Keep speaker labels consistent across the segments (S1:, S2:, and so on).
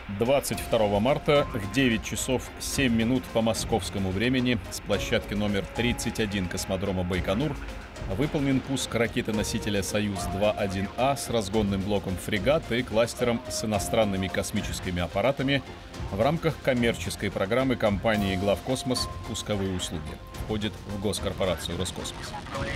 S1: 22 марта в 9 часов 7 минут по московскому времени с площадки номер 31 космодрома Байконур выполнен пуск ракеты-носителя «Союз-2-1А» с разгонным блоком «Фрегат» и кластером с иностранными космическими аппаратами в рамках коммерческой программы компании «Главкосмос. Пусковые услуги». Входит в госкорпорацию «Роскосмос».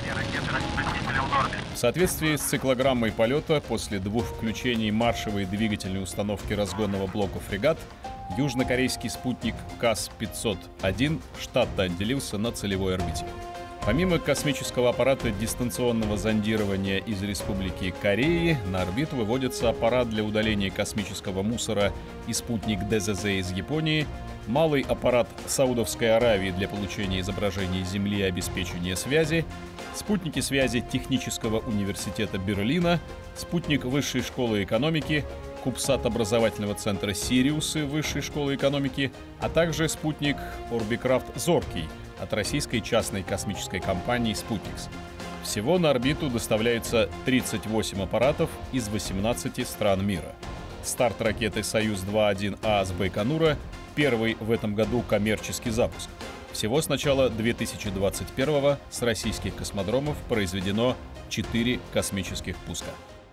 S1: В соответствии с циклограммой полета после 2 включений маршевой двигательной установки разгонного блока «Фрегат» южнокорейский спутник КАС-501 штатно отделился на целевой орбите. Помимо космического аппарата дистанционного зондирования из Республики Кореи, на орбиту выводится аппарат для удаления космического мусора и спутник ДЗЗ из Японии, малый аппарат Саудовской Аравии для получения изображений Земли и обеспечения связи, спутники связи Технического университета Берлина, спутник Высшей школы экономики, Кубсат образовательного центра «Сириусы» Высшей школы экономики, а также спутник Орбикрафт «Зоркий» от российской частной космической компании «Спутникс». Всего на орбиту доставляется 38 аппаратов из 18 стран мира. Старт ракеты «Союз-2-1А» с Байконура — первый в этом году коммерческий запуск. Всего с начала 2021-го с российских космодромов произведено 4 космических пуска.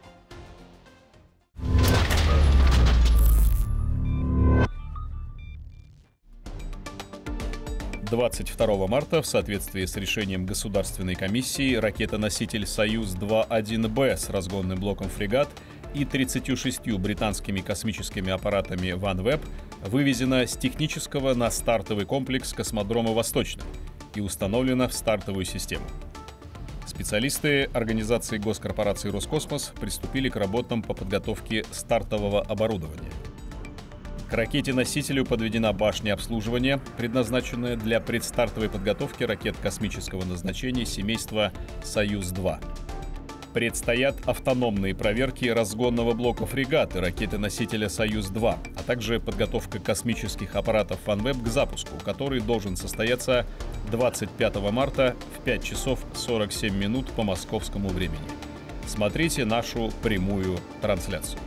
S1: 22 марта в соответствии с решением Государственной комиссии ракета-носитель «Союз-2-1Б» с разгонным блоком «Фрегат» и 36 британскими космическими аппаратами OneWeb вывезена с технического на стартовый комплекс космодрома «Восточный» и установлена в стартовую систему. Специалисты организации госкорпорации «Роскосмос» приступили к работам по подготовке стартового оборудования. К ракете-носителю подведена башня обслуживания, предназначенная для предстартовой подготовки ракет космического назначения семейства «Союз-2». Предстоят автономные проверки разгонного блока «Фрегат» и ракеты-носителя «Союз-2», а также подготовка космических аппаратов OneWeb к запуску, который должен состояться 25 марта в 5 часов 47 минут по московскому времени. Смотрите нашу прямую трансляцию.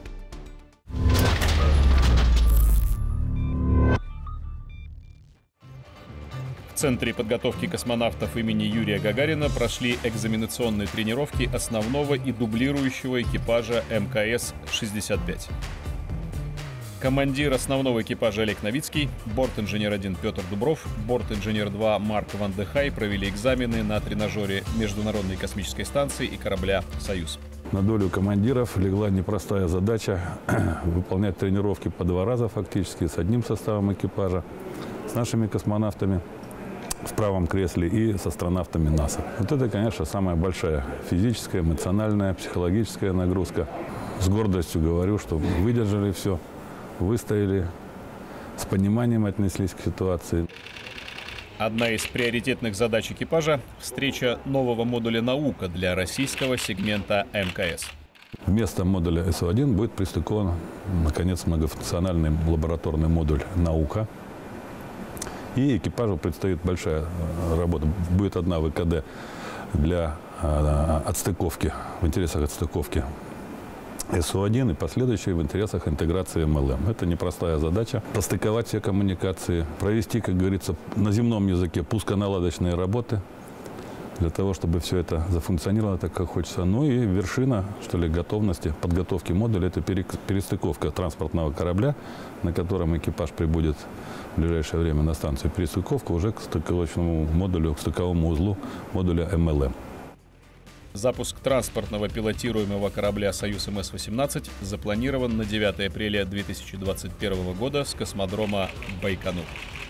S1: В Центре подготовки космонавтов имени Юрия Гагарина прошли экзаменационные тренировки основного и дублирующего экипажа МКС-65. Командир основного экипажа Олег Новицкий, борт-инженер-1 Петр Дубров, борт-инженер-2 Марк Ван де Хай провели экзамены на тренажере Международной космической станции и корабля «Союз».
S2: На долю командиров легла непростая задача выполнять тренировки по 2 раза фактически с одним составом экипажа, с нашими космонавтами в правом кресле и с астронавтами НАСА. Вот это, конечно, самая большая физическая, эмоциональная, психологическая нагрузка. С гордостью говорю, что выдержали все, выстояли, с пониманием отнеслись к ситуации.
S1: Одна из приоритетных задач экипажа – встреча нового модуля «Наука» для российского сегмента МКС.
S2: Вместо модуля СО1 будет пристыкован, наконец, многофункциональный лабораторный модуль «Наука». И экипажу предстоит большая работа. Будет одна ВКД для отстыковки, в интересах отстыковки СО1 и последующие в интересах интеграции МЛМ. Это непростая задача. Постыковать все коммуникации, провести, как говорится, на земном языке пусконаладочные работы, для того, чтобы все это зафункционировало так, как хочется. Ну и вершина, что ли, готовности, подготовки модуля – это перестыковка транспортного корабля, на котором экипаж прибудет в ближайшее время на станцию. Перестыковка уже к стыковочному модулю, к стыковому узлу модуля МЛМ.
S1: Запуск транспортного пилотируемого корабля «Союз МС-18» запланирован на 9 апреля 2021 года с космодрома Байконур.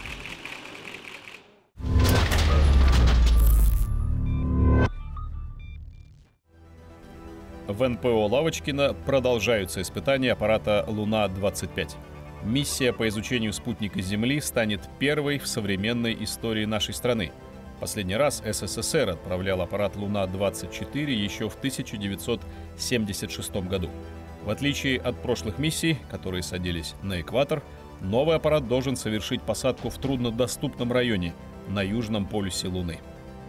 S1: В НПО Лавочкино продолжаются испытания аппарата «Луна-25». Миссия по изучению спутника Земли станет первой в современной истории нашей страны. Последний раз СССР отправлял аппарат «Луна-24» еще в 1976 году. В отличие от прошлых миссий, которые садились на экватор, новый аппарат должен совершить посадку в труднодоступном районе на южном полюсе Луны.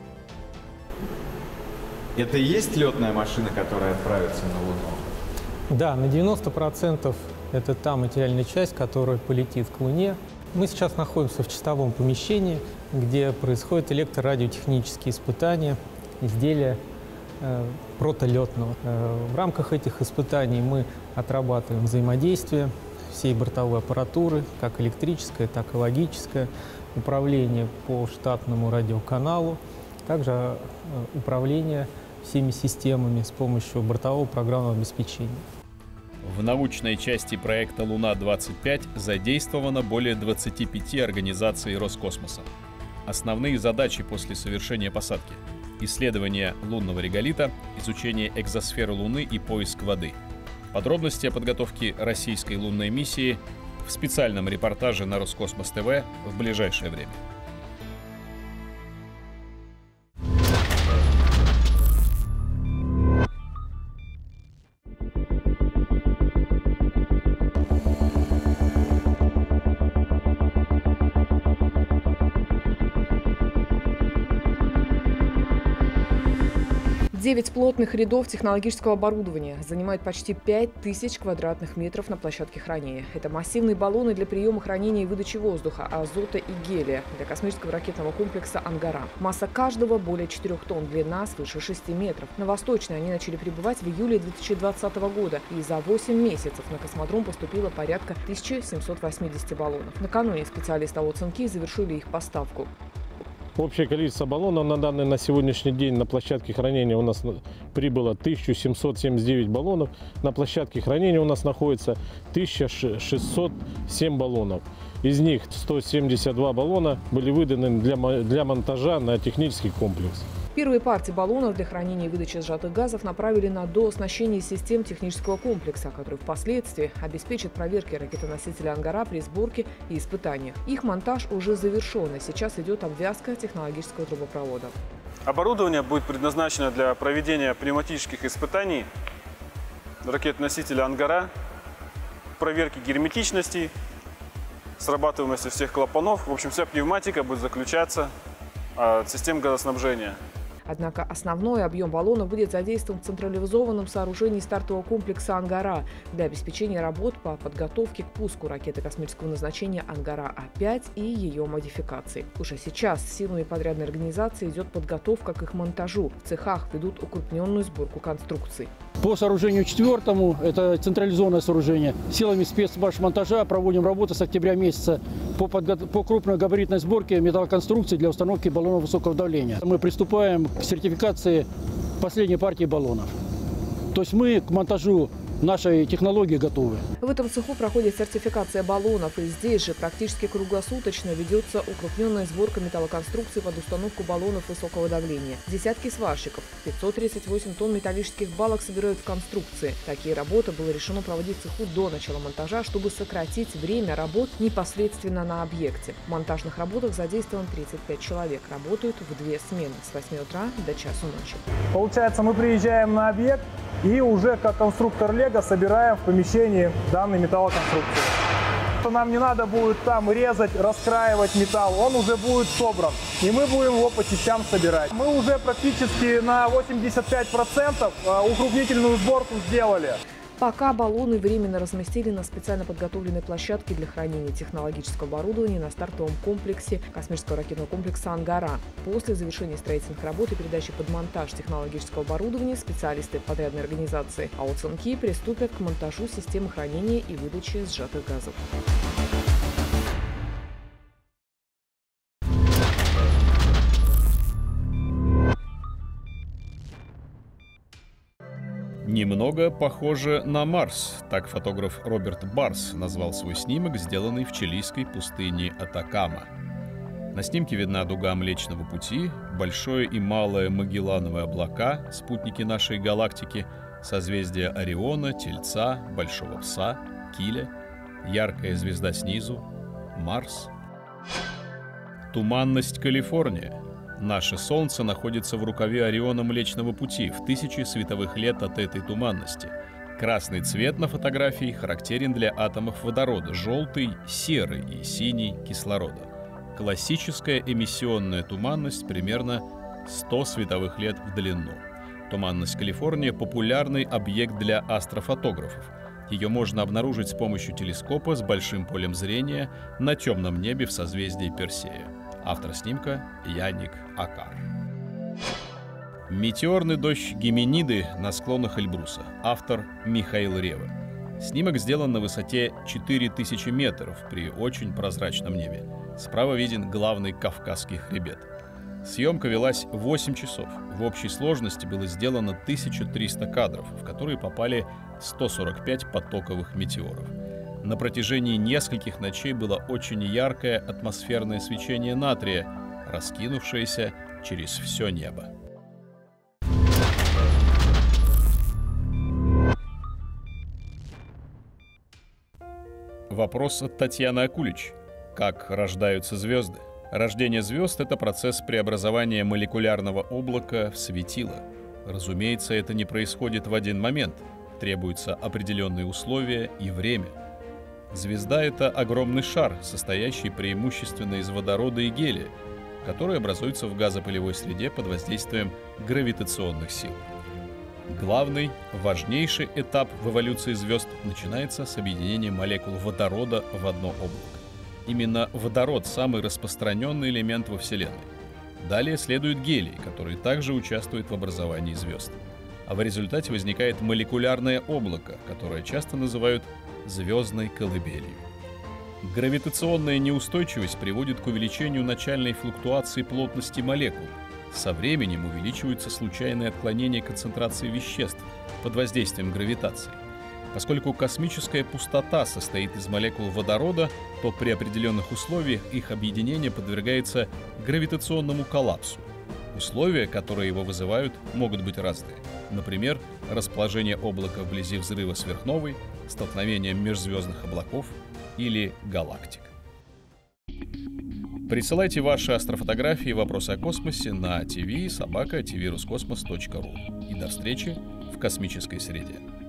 S3: Это и есть летная машина, которая отправится на Луну? Да, на 90% это та материальная часть, которая полетит к Луне. Мы сейчас находимся в чистовом помещении, где происходят электрорадиотехнические испытания изделия протолетного. В рамках этих испытаний мы отрабатываем взаимодействие всей бортовой аппаратуры, как электрическое, так и логическое, управление по штатному радиоканалу, также управление всеми системами с помощью бортового программного обеспечения.
S1: В научной части проекта «Луна-25» задействовано более 25 организаций Роскосмоса. Основные задачи после совершения посадки – исследование лунного реголита, изучение экзосферы Луны и поиск воды. Подробности о подготовке российской лунной миссии в специальном репортаже на Роскосмос ТВ в ближайшее время.
S4: Девять плотных рядов технологического оборудования занимают почти 5000 квадратных метров на площадке хранения. Это массивные баллоны для приема, хранения и выдачи воздуха, азота и гелия для космического ракетного комплекса «Ангара». Масса каждого более 4 тонн, длина свыше 6 метров. На Восточной они начали прибывать в июле 2020 года, и за 8 месяцев на космодром поступило порядка 1780 баллонов. Накануне специалисты ОЦНКИ завершили их поставку.
S5: Общее количество баллонов на сегодняшний день на площадке хранения у нас прибыло 1779 баллонов. На площадке хранения у нас находится 1607 баллонов. Из них 172 баллона были выданы для монтажа на технический комплекс.
S4: Первые партии баллонов для хранения и выдачи сжатых газов направили на дооснащение систем технического комплекса, который впоследствии обеспечит проверки ракетоносителя «Ангара» при сборке и испытаниях. Их монтаж уже завершен, и сейчас идет обвязка технологического трубопровода.
S6: Оборудование будет предназначено для проведения пневматических испытаний ракетоносителя «Ангара», проверки герметичности, срабатываемости всех клапанов. В общем, вся пневматика будет заключаться от систем газоснабжения.
S4: Однако основной объем баллонов будет задействован в централизованном сооружении стартового комплекса «Ангара» для обеспечения работ по подготовке к пуску ракеты космического назначения «Ангара-А5» и ее модификаций. Уже сейчас силами подрядной организации идет подготовка к их монтажу. В цехах ведут укрупненную сборку конструкций.
S7: По сооружению четвертому, это централизованное сооружение, силами спецмонтажа проводим работы с октября месяца по крупногабаритной сборке металлоконструкций для установки баллонов высокого давления. Мы приступаем к сертификации последней партии баллонов. То есть мы к монтажу нашей технологии готовы.
S4: В этом цеху проходит сертификация баллонов, и здесь же практически круглосуточно ведется укрупненная сборка металлоконструкций под установку баллонов высокого давления. Десятки сварщиков, 538 тонн металлических балок собирают в конструкции. Такие работы было решено проводить в цеху до начала монтажа, чтобы сократить время работ непосредственно на объекте. В монтажных работах задействован 35 человек. Работают в 2 смены с 8 утра до часу ночи.
S8: Получается, мы приезжаем на объект и уже как конструктор Лего собираем в помещении данный металлоконструкции. Нам не надо будет там резать, раскраивать металл, он уже будет собран, и мы будем его по частям собирать. Мы уже практически на 85% укрупнительную сборку сделали.
S4: Пока баллоны временно разместили на специально подготовленной площадке для хранения технологического оборудования на стартовом комплексе космического ракетного комплекса «Ангара». После завершения строительных работ и передачи под монтаж технологического оборудования специалисты подрядной организации ОЦНКИ приступят к монтажу системы хранения и выдачи сжатых газов.
S1: Немного похоже на Марс. Так фотограф Роберт Барс назвал свой снимок, сделанный в чилийской пустыне Атакама. На снимке видна дуга Млечного Пути, Большое и Малое Магеллановые облака, спутники нашей галактики, созвездия Ориона, Тельца, Большого Пса, Киля, яркая звезда снизу, Марс. Туманность Калифорния. Наше Солнце находится в рукаве Ориона Млечного Пути в 1000 световых лет от этой туманности. Красный цвет на фотографии характерен для атомов водорода, желтый, серый и синий кислорода. Классическая эмиссионная туманность примерно 100 световых лет в длину. Туманность Калифорния – популярный объект для астрофотографов. Ее можно обнаружить с помощью телескопа с большим полем зрения на темном небе в созвездии Персея. Автор снимка – Яник Акар. Метеорный дождь Геминиды на склонах Эльбруса. Автор Михаил Рева. Снимок сделан на высоте 4000 метров при очень прозрачном небе. Справа виден главный Кавказский хребет. Съемка велась 8 часов. В общей сложности было сделано 1300 кадров, в которые попали 145 потоковых метеоров. На протяжении нескольких ночей было очень яркое атмосферное свечение натрия, раскинувшееся через все небо. Вопрос от Татьяны Акулич. Как рождаются звезды? Рождение звезд — это процесс преобразования молекулярного облака в светило. Разумеется, это не происходит в один момент. Требуются определенные условия и время. Звезда — это огромный шар, состоящий преимущественно из водорода и гелия, который образуется в газопылевой среде под воздействием гравитационных сил. Главный, важнейший этап в эволюции звезд начинается с объединения молекул водорода в одно облако. Именно водород – самый распространенный элемент во Вселенной. Далее следует гелий, который также участвует в образовании звезд. А в результате возникает молекулярное облако, которое часто называют звездной колыбелью. Гравитационная неустойчивость приводит к увеличению начальной флуктуации плотности молекул. Со временем увеличиваются случайные отклонения концентрации веществ под воздействием гравитации. Поскольку космическая пустота состоит из молекул водорода, то при определенных условиях их объединение подвергается гравитационному коллапсу. Условия, которые его вызывают, могут быть разные. Например, расположение облака вблизи взрыва сверхновой, столкновение межзвездных облаков или галактик. Присылайте ваши астрофотографии и вопросы о космосе на tv@tvruscosmos.ru. И до встречи в космической среде.